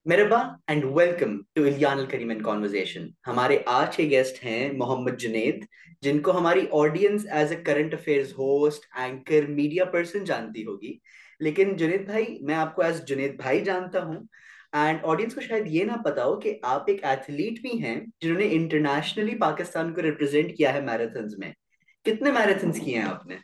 मेहरबा and welcome to Iliyan Al Karim and conversation. हमारे आज के गेस्ट हैं मोहम्मद जुनेद, जिनको हमारी audience as a current affairs host, anchor, media person जानती होगी। लेकिन जुनेद भाई, मैं आपको एज जुनेद भाई जानता हूँ। एंड ऑडियंस को शायद ये ना पता हो कि आप एक एथलीट भी हैं जिन्होंने इंटरनेशनली पाकिस्तान को रिप्रेजेंट किया है मैराथन्स में। कितने मैराथन्स किए हैं आपने?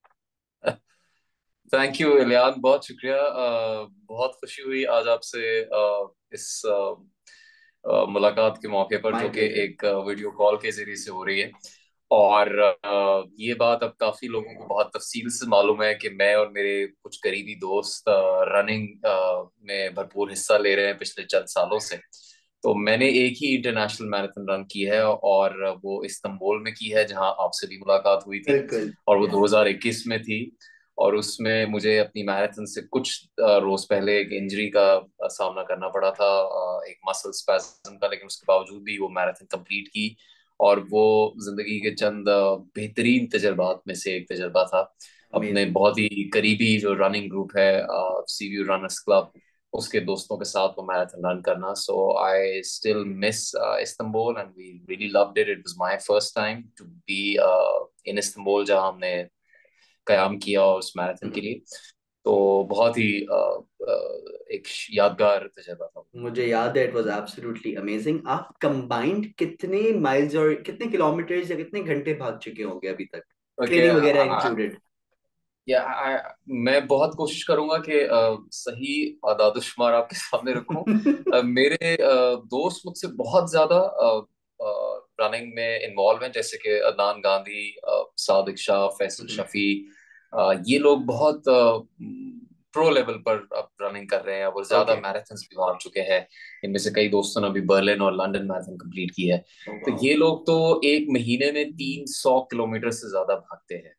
थैंक यू इलियान, बहुत शुक्रिया। बहुत खुशी हुई आज आपसे इस मुलाकात के मौके पर, माय जो कि प्लेजर। एक वीडियो कॉल के जरिए से हो रही है। और ये बात अब काफी लोगों को बहुत तफसील से मालूम है कि मैं और मेरे कुछ करीबी दोस्त रनिंग में भरपूर हिस्सा ले रहे हैं पिछले चंद सालों से। तो मैंने एक ही इंटरनेशनल मैराथन रन की है, और वो इस्तांबुल में की है, जहां आपसे भी मुलाकात हुई थी। बिल्कुल। और वो 2021 में थी। और उसमें मुझे अपनी मैराथन से कुछ रोज पहले एक इंजरी का सामना करना पड़ा था, एक मसल स्पैज्म का, लेकिन उसके बावजूद भी वो मैराथन कंप्लीट की। और वो जिंदगी के चंद बेहतरीन तजर्बात में से एक तजर्बा था। अपने अमेजिंग। बहुत ही करीबी जो रनिंग ग्रुप है, सीवीयू रनर्स क्लब, उसके दोस्तों के साथ वो मैराथन रन करना। So I still miss Istanbul, and we really loved it. It was my first time to be in Istanbul, जहां हमने कयाम किया उस मैराथन के लिए। तो बहुत ही एक यादगार तजर्बा था। मुझे याद है, इट वाज एब्सोल्युटली अमेजिंग। आप कंबाइंड कितने माइल्स और कितने किलोमीटर्स या कितने घंटे भाग चुके होंगे अभी तक, ओके। ट्रेनिंग वगैरह इंक्लूडेड? या मैं बहुत कोशिश करूंगा कि सही आदादुशुमार आपके सामने रखूं। मेरे दोस्त मुझसे बहुत ज्यादा रनिंग में इन्वॉल्व हैं, जैसे कि अदनान गांधी, सादिक शाह, फैसल शफी। ये लोग बहुत प्रो लेवल पर अब रनिंग कर रहे हैं, वो ज्यादा ओके। मैराथन्स भी भाग चुके हैं। इनमें से कई दोस्तों ने अभी बर्लिन और लंदन मैराथन कंप्लीट की है। तो वाओ। ये लोग तो एक महीने में 300 किलोमीटर से ज्यादा भागते हैं।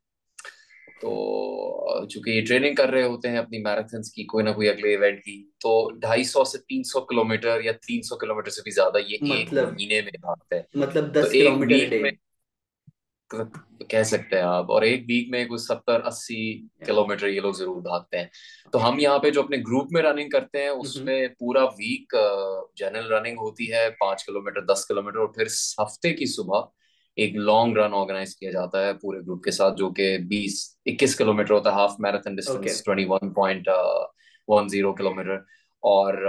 तो चूंकि ये ट्रेनिंग कर रहे होते हैं अपनी मैराथन्स की, कोई ना कोई अगले इवेंट की, तो 250 से 300 किलोमीटर या 300 किलोमीटर से भी ज्यादा ये एक मतलब महीने में भागते हैं। मतलब तो 10 किलोमीटर डे। कह सकते हैं आप, और एक वीक में कुछ 70-80 किलोमीटर ये लोग जरूर भागते हैं। तो हम यहाँ पे जो अपने ग्रुप में रनिंग करते हैं, उसमें पूरा वीक जनरल रनिंग होती है, 5 किलोमीटर, 10 किलोमीटर, और फिर हफ्ते की सुबह एक लॉन्ग रन ऑर्गेनाइज किया जाता है पूरे ग्रुप के साथ, जो कि 20-21 किलोमीटर होता है, half marathon okay. Distance 21.10 kilometre. और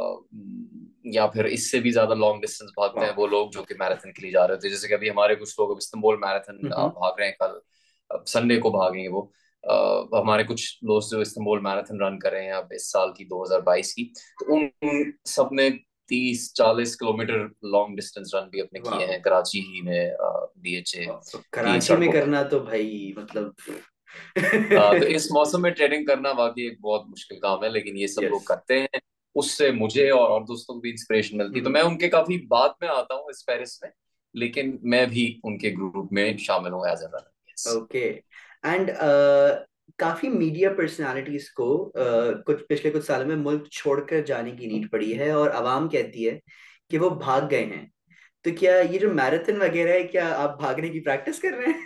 या फिर इससे भी ज्यादा लॉन्ग डिस्टेंस भागते हैं वाओ। वो लोग जो कि मैराथन के लिए जा रहे होते हैं। जैसे कि अभी हमारे कुछ लोग अब इस्तांबुल मैराथन भाग रहे हैं, कल संडे को भागेंगे वो। हमारे कुछ दोस्त जो इस्तांबुल मैराथन रन कर रहे हैं अब इस साल की, 2022 की। तो उन सब ने 30-40 किलोमीटर लॉन्ग डिस्टेंस रन भी अपने किए वाओ। हैं, कराची ही में, बीएचए की कराची में सड़कों पर। करना तो भाई मतलब तो इस मौसम में ट्रेनिंग करना वाकई एक बहुत मुश्किल काम है, लेकिन ये सब यस। लोग करते हैं। उससे मुझे और दोस्तों को भी इंस्पिरेशन मिलती है, तो मैं उनके काफी बाद में आता हूँ इस पेरिस में, लेकिन मैं भी उनके ग्रुप में शामिल हूँ as a runner. Yes. Okay. And काफी मीडिया पर्सनालिटीज को कुछ पिछले कुछ सालों में मुल्क छोड़कर जाने की नीड पड़ी है, और आवाम कहती है कि वो भाग गए हैं। तो क्या ये जो मैराथन वगैरह है, क्या आप भागने की प्रैक्टिस कर रहे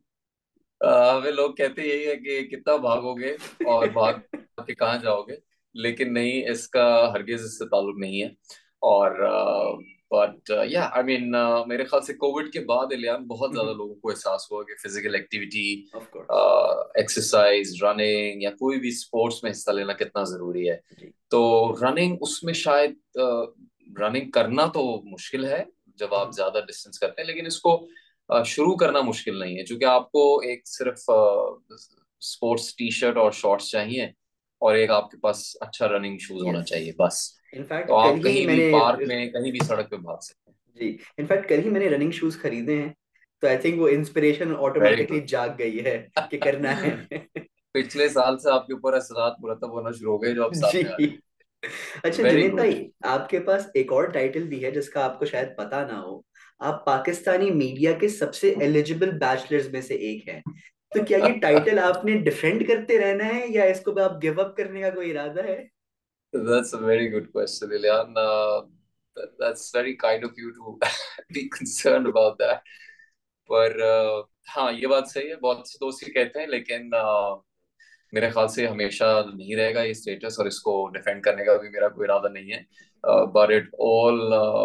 वे लोग कहते यही है कि कितना भागोगे और भाग हैं? के कहाँ जाओगे, लेकिन नहीं, इसका हरगिज इससे ताल्लुक नहीं है। और बट या आई मीन, मेरे ख्याल से कोविड के बाद इलियान बहुत ज्यादा लोगों को एहसास हुआ कि physical activity, of course. Exercise, running या कोई भी स्पोर्ट्स में हिस्सा लेना कितना जरूरी है। जी। तो रनिंग उसमें शायद रनिंग करना तो मुश्किल है जब आप ज्यादा डिस्टेंस करते हैं, लेकिन इसको शुरू करना मुश्किल नहीं है, क्योंकि आपको एक सिर्फ स्पोर्ट्स टी शर्ट और शॉर्ट्स चाहिए, और एक आपके पास अच्छा रनिंग शूज होना यस। चाहिए, बस। तो इनफैक्ट कल आप ही कहीं भी मैंने पार्क में, कहीं भी सड़क पे भाग सकते हैं। जी, इनफैक्ट कल ही मैंने रनिंग शूज खरीदे हैं। तो आई थिंक वो इंस्पिरेशन वेरी ऑटोमेटिकली गुड। जाग गई है कि करना है। पिछले साल से आपके ऊपर असरात मुरतब होना शुरू हो गए, जो अब सामने आ जी। अच्छा रहे। Very Junaid good. भाई, आपके पास एक और टाइटल भी है जिसका आपको शायद पता ना हो। आप पाकिस्तानी मीडिया के सबसे एलिजिबल बैचलर्स में से एक हैं। तो क्या ये टाइटल आपने डिफेंड करते रहना है, या इसको भी आप गिव अप करने का कोई इरादा है? That's a very good question, Lilian. That's very kind of you to be concerned about that. पर हाँ, ये बात सही है, बहुत से दोस्त ये कहते हैं, लेकिन मेरे ख्याल से हमेशा नहीं रहेगा ये स्टेटस, और इसको डिफेंड करने का भी मेरा कोई इरादा नहीं है। But it all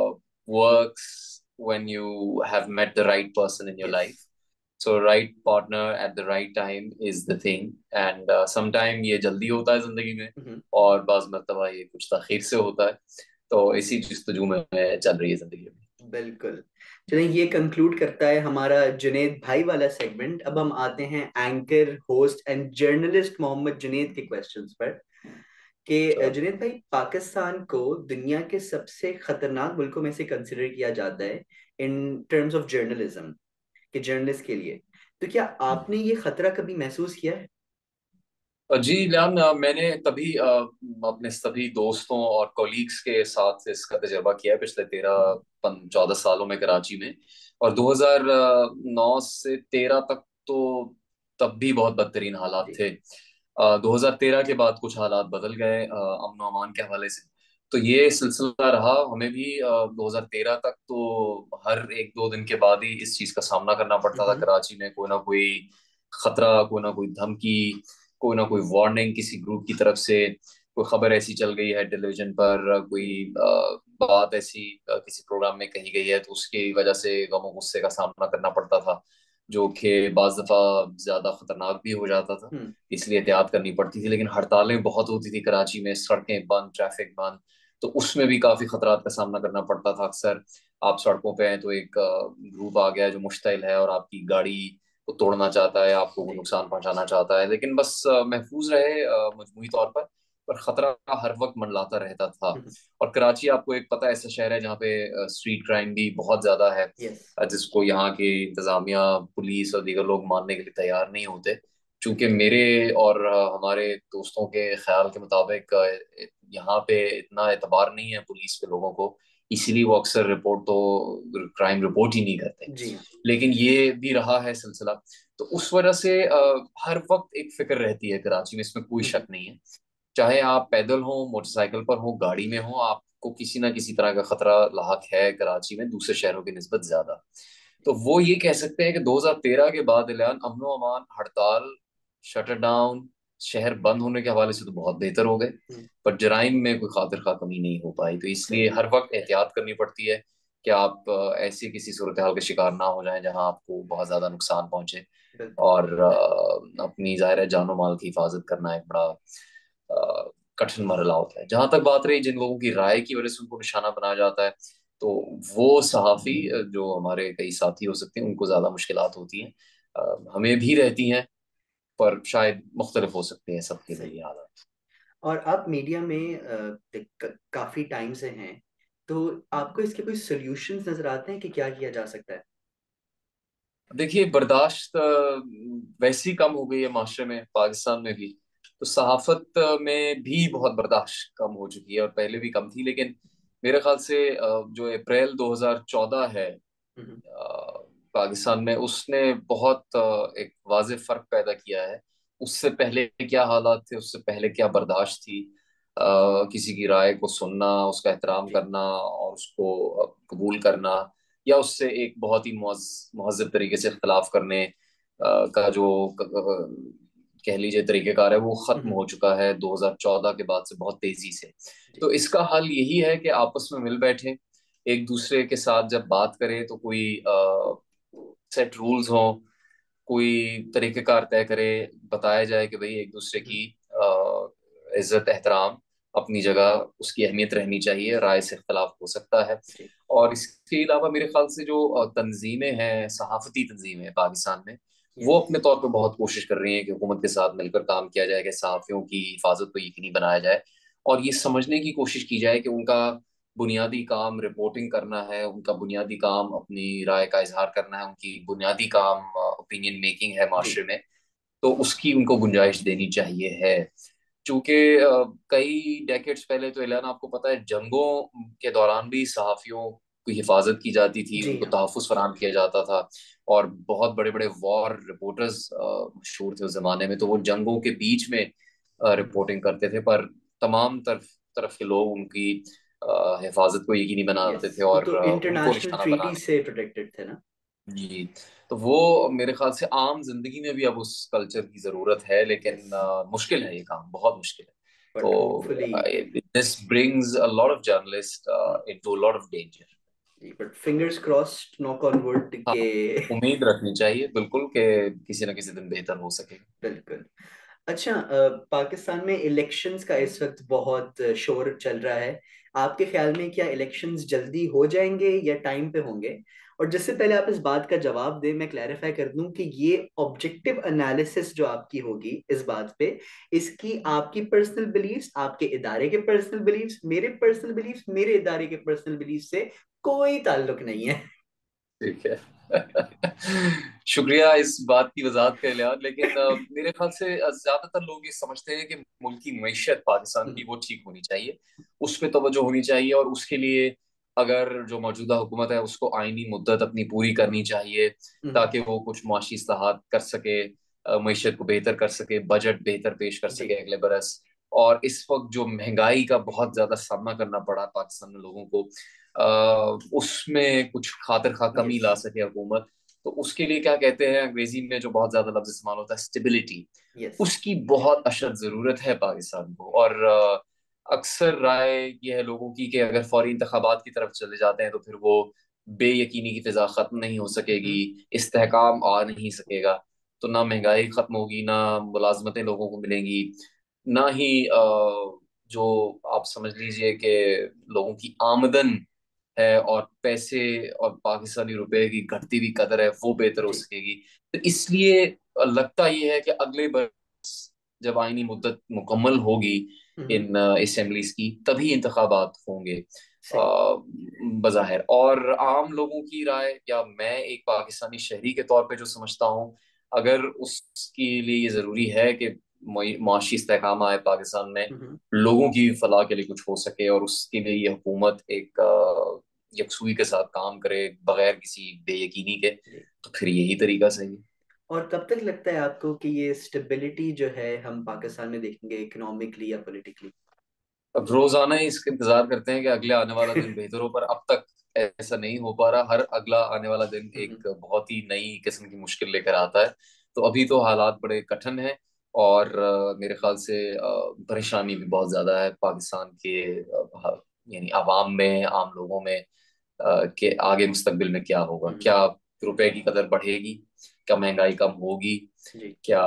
works when you have met the right person in your yes. Life. So right partner at the right time is the thing, and sometime ये जल्दी होता है जिंदगी में, और बाज मर्तबा ये कुछ ताखीर से होता है। तो इसी जस्तजू में चल रही है जिंदगी में। बिल्कुल। चलिए, ये कंक्लूड करता है हमारा जुनेद भाई वाला सेगमेंट। अब हम आते हैं anchor, host and journalist Mohammad Junaid के क्वेश्चंस पर। कि चलो। जुनेद भाई, पाकिस्तान को दुनिया के सबसे खतरनाक मुल्कों में से कंसिडर किया जाता है इन टर्म्स ऑफ जर्नलिज्म, कि जर्नलिस्ट के लिए। तो क्या आपने ये खतरा कभी महसूस किया है? जी लियान, मैंने तभी अपने सभी दोस्तों और कोलीग्स के साथ इसका तजर्बा किया है पिछले 13-14 सालों में कराची में। और 2009 से 13 तक तो तब भी बहुत बदतरीन हालात जी। थे। 2013 के बाद कुछ हालात बदल गए अमन और अमान के हवाले से। तो ये सिलसिला रहा हमें भी 2013 तक। तो हर एक दो दिन के बाद ही इस चीज का सामना करना पड़ता था हम्म। कराची में। कोई ना कोई खतरा, कोई ना कोई धमकी, कोई ना कोई वार्निंग किसी ग्रुप की तरफ से, कोई खबर ऐसी चल गई है टेलीविजन पर, कोई जी। बात ऐसी किसी प्रोग्राम में कही गई है, तो उसकी वजह से गम और गुस्से का सामना करना पड़ता था, जो कि बाज दफा ज्यादा खतरनाक भी हो जाता था। हम्म। इसलिए एहतियात करनी पड़ती थी। लेकिन हड़तालें बहुत होती थी कराची में, सड़कें बंद, ट्रैफिक बंद, तो उसमें भी काफी खतरात का सामना करना पड़ता था। अक्सर आप सड़कों पे हैं तो एक ग्रुप आ गया जो मुश्तिल है और आपकी गाड़ी को तोड़ना चाहता है, आपको वो जी। नुकसान पहुंचाना चाहता है। लेकिन बस महफूज रहे मजमूई तौर पर खतरा हर वक्त मंडलाता रहता था। और कराची आपको एक पता है, ऐसा शहर है जहाँ पे स्ट्रीट क्राइम भी बहुत ज्यादा है, यस। जिसको यहाँ की इंतजामिया, पुलिस और दीगर लोग मानने के लिए तैयार नहीं होते। चूंकि मेरे और हमारे दोस्तों के ख्याल के मुताबिक यहाँ पे इतना एतबार नहीं है पुलिस पे लोगों को, इसीलिए वो अक्सर रिपोर्ट तो क्राइम रिपोर्ट ही नहीं करते। जी हाँ। लेकिन ये भी रहा है सिलसिला। तो उस वजह से हर वक्त एक फिक्र रहती है कराची में, इसमें कोई शक नहीं है। चाहे आप पैदल हो, मोटरसाइकिल पर हो, गाड़ी में हो, आपको किसी ना किसी तरह का खतरा लाहक है कराची में, दूसरे शहरों की निस्बत ज्यादा। तो वो ये कह सकते हैं कि 2013 के बाद ऐलान अमन व अमान, हड़ताल, शटर डाउन, शहर बंद होने के हवाले से तो बहुत बेहतर हो गए। हम्म। पर जराइम में कोई खातिर खा कमी नहीं हो पाई। तो इसलिए सही। हर वक्त एहतियात करनी पड़ती है कि आप ऐसी किसी सूरत हाल का शिकार ना हो जाएं जहां आपको बहुत ज्यादा नुकसान पहुंचे। बिल्कुल। और अपनी जाहिर है जानो माल की हिफाजत करना एक बड़ा कठिन मरहला होता है। जहां तक बात रही जिन लोगों की राय की वजह से उनको निशाना बनाया जाता है, तो वो सहाफी जो हमारे कई साथी हो सकते हैं उनको ज्यादा मुश्किलात होती हैं। हमें भी रहती हैं, पर शायद मुख्तलिफ हो सकते हैं सबके लिए सही। ये हालात। और आप मीडिया में काफी टाइम से हैं, तो आपको इसके कोई सॉल्यूशंस नजर आते हैं कि क्या किया जा सकता है? देखिए, बर्दाश्त वैसी कम हो गई है माशरे में, पाकिस्तान में भी। तो सहाफत में भी बहुत बर्दाश्त कम हो चुकी है, और पहले भी कम थी। लेकिन मेरे ख्याल से जो अप्रैल 2014 है हम्म। पाकिस्तान में, उसने बहुत एक वाज़ेह फर्क पैदा किया है। उससे पहले क्या हालात थे, उससे पहले क्या बर्दाश्त थी, किसी की राय को सुनना, उसका एहतराम जी। करना और उसको कबूल करना, या उससे एक बहुत ही महज़ब तरीके से इख्तलाफ करने का जो कह लीजिए तरीक़ेकार है, वो ख़त्म हम्म। हो चुका है 2014 के बाद से बहुत तेज़ी से। जी। तो इसका हल यही है कि आपस में मिल बैठें, एक दूसरे के साथ जब बात करें तो कोई सेट रूल्स हों, कोई तरीक़ेकार तय करे, बताया जाए कि भाई एक दूसरे हम्म। की इज्जत एहतराम अपनी जगह, उसकी अहमियत रहनी चाहिए, राय से इख्तलाफ हो सकता है। जी। और इसके अलावा मेरे ख्याल से जो तंजीमें हैं, सहाफती तंजीमें हैं पाकिस्तान में, वो यस। अपने तौर पर बहुत कोशिश कर रही हैं कि हुकूमत के साथ मिलकर काम किया जाए कि सहाफ़ियों की हिफाजत को यकीनी बनाया जाए, और ये समझने की कोशिश की जाए कि उनका बुनियादी काम रिपोर्टिंग करना है, उनका बुनियादी काम अपनी राय का इजहार करना है, उनकी बुनियादी काम ओपिनियन मेकिंग है जी। माशरे में। तो उसकी उनको गुंजाइश देनी चाहिए है। चूंकि कई डेकेड्स पहले तो ऐलान, आपको पता है, जंगों के दौरान भी सहाफियों की हिफाजत की जाती थी, जी उनको हाँ। तहफ़्फ़ुज़ फराहम किया जाता था। और बहुत बड़े बड़े वॉर रिपोर्टर्स मशहूर थे उस जमाने में, तो वो जंगों के बीच में हम्म। रिपोर्टिंग करते थे। पर तमाम तरफ तरफ के लोग उनकी हिफाजत को यकीनी यस। बनाते थे वो और तो उनको इंटरनेशनल निशाना ट्रीटी बनाने। से प्रोटेक्टेड थे ना? जी। तो वो मेरे ख्याल से आम जिंदगी में भी अब उस कल्चर की जरूरत है, लेकिन यस, मुश्किल है, ये काम बहुत मुश्किल है। बट तो hopefully. This brings a lot of journalist into lot of danger. जी, but fingers crossed, knock on wood हाँ, के। उम्मीद रखनी चाहिए बिल्कुल कि किसी न किसी दिन बेहतर हो सके। बिल्कुल। अच्छा, पाकिस्तान में इलेक्शंस का इस वक्त बहुत शोर चल रहा है। आपके ख्याल में क्या इलेक्शंस जल्दी हो जाएंगे या टाइम पे होंगे? और जिससे पहले आप इस बात का जवाब दें, मैं क्लैरिफाई कर दूं कि ये ऑब्जेक्टिव एनालिसिस जो आपकी होगी इस बात पे, इसकी आपकी पर्सनल बिलीफ्स, आपके इदारे के पर्सनल बिलीफ्स, मेरे पर्सनल बिलीफ्स, मेरे इदारे के पर्सनल बिलीफ्स से कोई ताल्लुक नहीं है। ठीक है। शुक्रिया इस बात की वजाहत के लिए, लेकिन मेरे ख्याल से ज्यादातर लोग ये समझते हैं कि मुल्क की मैशत पाकिस्तान की वो ठीक होनी चाहिए, उस पर तवज्जो होनी चाहिए, और उसके लिए अगर जो मौजूदा हुकूमत है उसको आईनी मुद्दत अपनी पूरी करनी चाहिए, ताकि वो कुछ मुआशी इस्लाहात कर सके, मैशत को बेहतर कर सके, बजट बेहतर पेश कर जी। सके अगले बरस। और इस वक्त जो महंगाई का बहुत ज्यादा सामना करना पड़ा पाकिस्तान में लोगों को, उसमें कुछ खातिर खा कमी यस। ला सके हुकूमत, तो उसके लिए क्या कहते हैं अंग्रेजी में जो बहुत ज्यादा लफ्ज इस्तेमाल होता है, स्टेबिलिटी, यस। उसकी बहुत अशद जरूरत है पाकिस्तान को। और अक्सर राय ये है लोगों की कि अगर फौरी इंतखाबात की तरफ चले जाते हैं तो फिर वो बेयकीनी की फिजा खत्म नहीं हो सकेगी, इस्तेहकाम आ नहीं सकेगा, तो ना महंगाई खत्म होगी, ना मुलाजमतें लोगों को मिलेंगी, ना ही जो आप समझ लीजिए कि लोगों की आमदन है और पैसे और पाकिस्तानी रुपए की घटती हुई कदर है वो बेहतर हो जी। सकेगी। तो इसलिए लगता ये है कि अगले बरस जब आईनी मुद्दत मुकम्मल होगी इन असेंबलीज की, तभी इंतखाबात होंगे सही। बज़ाहिर। और आम लोगों की राय, या मैं एक पाकिस्तानी शहरी के तौर पे जो समझता हूँ, अगर उसके लिए ये जरूरी है कि मुआशी इस्तेहकाम आए पाकिस्तान में, लोगों की फलाह के लिए कुछ हो सके, और उसके लिए ये हुकूमत एक यकसुई के साथ काम करे बगैर किसी बेयकीनी के, जी। तो फिर यही तरीका सही है। और कब तक लगता है आपको कि ये स्टेबिलिटी जो है हम पाकिस्तान में देखेंगे, इकोनॉमिकली या पॉलिटिकली? अब रोजाना ही इसका इंतजार करते हैं कि अगले आने वाला दिन बेहतर हो, पर अब तक ऐसा नहीं हो पा रहा। हर अगला आने वाला दिन एक बहुत ही नई किस्म की मुश्किल लेकर आता है। तो अभी तो हालात बड़े कठिन हैं, और मेरे ख्याल से परेशानी भी बहुत ज्यादा है पाकिस्तान के यानी आवाम में, आम लोगों में, कि आगे मुस्तकबिल में क्या होगा, क्या रुपए की कदर बढ़ेगी, क्या महंगाई कम होगी, जी। क्या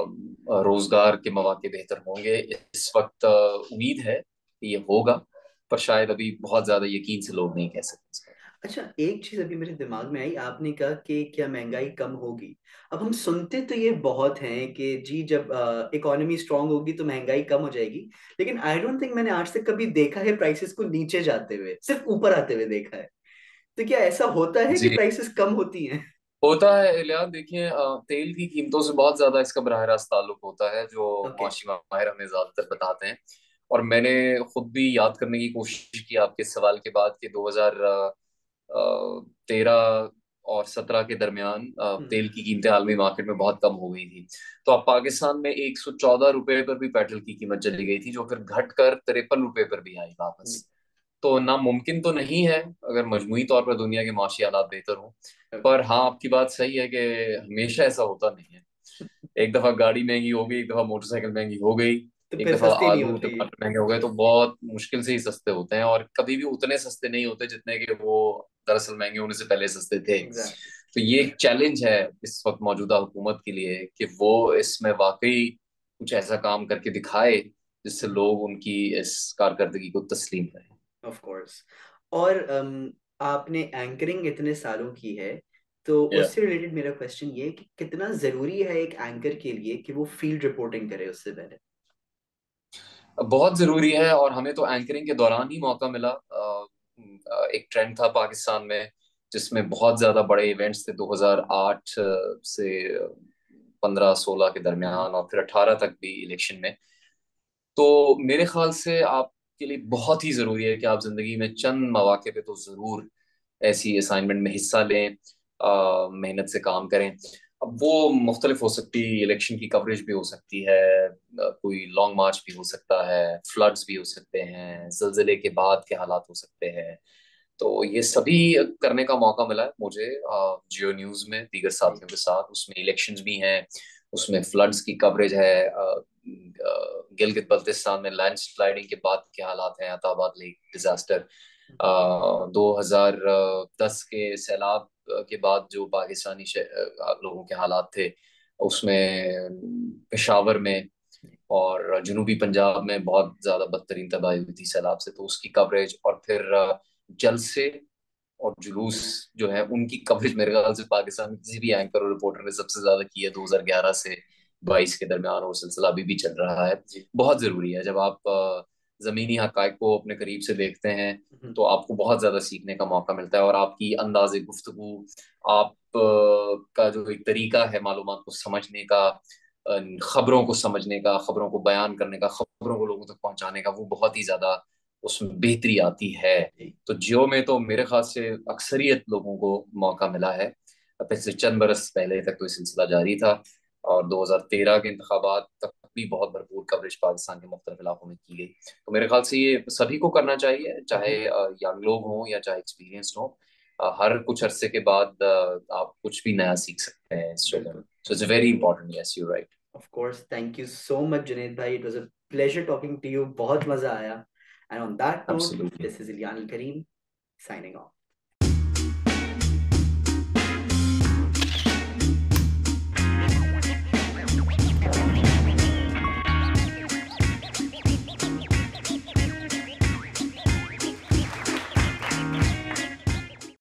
रोजगार के मौके बेहतर होंगे। इस वक्त उम्मीद है कि ये होगा, पर शायद अभी बहुत ज्यादा यकीन से लोग नहीं कह सकते इस पर। अच्छा, एक चीज अभी मेरे दिमाग में आई, आपने कहा कि क्या महंगाई कम होगी। अब हम सुनते तो ये बहुत हैं कि जी जब इकोनॉमी स्ट्रांग होगी तो महंगाई कम हो जाएगी, लेकिन आई डोंट थिंक मैंने आज तक कभी देखा है प्राइसेस को नीचे जाते हुए, सिर्फ ऊपर आते हुए देखा है। तो क्या ऐसा होता है कि जी, प्राइसेस कम होती हैं? होता है इलियास। देखिए, तेल की कीमतों से बहुत ज्यादा इसका बराह रास्त ताल्लुक होता है, जो ओके। मौसमी माहिर हमें ज्यादातर बताते हैं। और मैंने खुद भी याद करने की कोशिश की आपके सवाल के बाद कि 2013 और 17 के दरमियान तेल की कीमतें आलमी मार्केट में बहुत कम हो गई थी। तो अब पाकिस्तान में 114 रुपए पर भी पेट्रोल की कीमत चली गई थी, जो फिर घटकर 53 रुपए पर भी आई वापस। जी। तो नामुमकिन तो नहीं है अगर मजमूई तौर पर दुनिया के माशी हालात बेहतर हों। ओके। पर हाँ, आपकी बात सही है कि हमेशा ऐसा होता नहीं है। एक दफा गाड़ी महंगी हो गई, एक दफा मोटरसाइकिल महंगी हो गई, तो एक फिर दफा सस्ती नहीं आलू होती। टमाटर महंगे हो गए, तो बहुत मुश्किल से ही सस्ते होते हैं, और कभी भी उतने सस्ते नहीं होते जितने कि वो दरअसल महंगे होने से पहले सस्ते थे। एग्जैक्टली। तो ये एक चैलेंज है इस वक्त मौजूदा हुकूमत के लिए कि वो इसमें वाकई कुछ ऐसा काम करके दिखाए जिससे लोग उनकी इस कारकर्दगी को तस्लीम करें। Of course. और आपने एंकरिंग इतने सालों की है, तो Yeah. उससे रिलेटेड मेरा क्वेश्चन ये है कि कितना जरूरी है एक एंकर के लिए कि वो फील्ड रिपोर्टिंग करे उससे पहले? बहुत जरूरी है, और हमें तो एंकरिंग के दौरान ही मौका मिला। एक ट्रेंड था पाकिस्तान में जिसमें बहुत ज्यादा बड़े इवेंट्स थे 2008 से 15-16 के हम्म। दरमियान, और फिर 18 तक भी इलेक्शन में। तो मेरे ख्याल से आपके लिए बहुत ही जरूरी है कि आप जिंदगी में चंद मौके पे तो जरूर ऐसी असाइनमेंट में हिस्सा लें, मेहनत से काम करें। अब वो मुख्तलिफ हो सकती है, इलेक्शन की कवरेज भी हो सकती है, कोई लॉन्ग मार्च भी हो सकता है, फ्लड्स भी हो सकते हैं, जलजिले के बाद के हालात हो सकते हैं, तो ये सभी करने का मौका मिला है मुझे जियो न्यूज में दीगर जी। साथियों के साथ। उसमें इलेक्शंस भी हैं, उसमें फ्लड्स की कवरेज है, गिलगित बल्तिस्तान में लैंडस्लाइडिंग के बाद क्या हालात हैं, अताबाद लेक डिजास्टर, 2010 के सैलाब के बाद जो पाकिस्तानी लोगों के हालात थे, उसमें पेशावर में और जनूबी पंजाब में बहुत ज्यादा बदतरीन तबाही हुई थी सैलाब से, तो उसकी कवरेज। और फिर जलसे और जुलूस जो है उनकी कवरेज मेरे ख्याल से पाकिस्तान में किसी भी एंकर और रिपोर्टर ने सबसे ज्यादा की है 2011 से 22 के दरमियान, और सिलसिला अभी भी चल रहा है। जी। बहुत जरूरी है, जब आप जमीनी हकायक को अपने करीब से देखते हैं तो आपको बहुत ज्यादा सीखने का मौका मिलता है, और आपकी अंदाज़े गुफ्तगू, आप का जो एक तरीका है मालूमात को समझने का, खबरों को समझने का, खबरों को बयान करने का, खबरों को लोगों तक पहुंचाने का, वो बहुत ही ज्यादा उसमें बेहतरी आती है। जी। तो जियो में तो मेरे ख्याल से अक्सरियत लोगों को मौका मिला है। पिछले चंद बरस पहले तक तो ये सिलसिला जारी था, और 2013 के इंतखाबात तक भी बहुत भरपूर कवरेज पाकिस्तान के मुख्तलिफ इलाकों में की गई। तो मेरे ख्याल से ये सभी को करना चाहिए, चाहे यंग लोग हों या चाहे एक्सपीरियंस्ड हों। हर कुछ अरसे के बाद आप कुछ भी नया सीख सकते हैं इस शोबे में। बिल्कुल। So it's very important, yes you right. Of course, thank you so much Junaid भाई, it was a pleasure talking to you, बहुत मजा आया। And on that note, absolutely. This is Iliyan Karim signing of.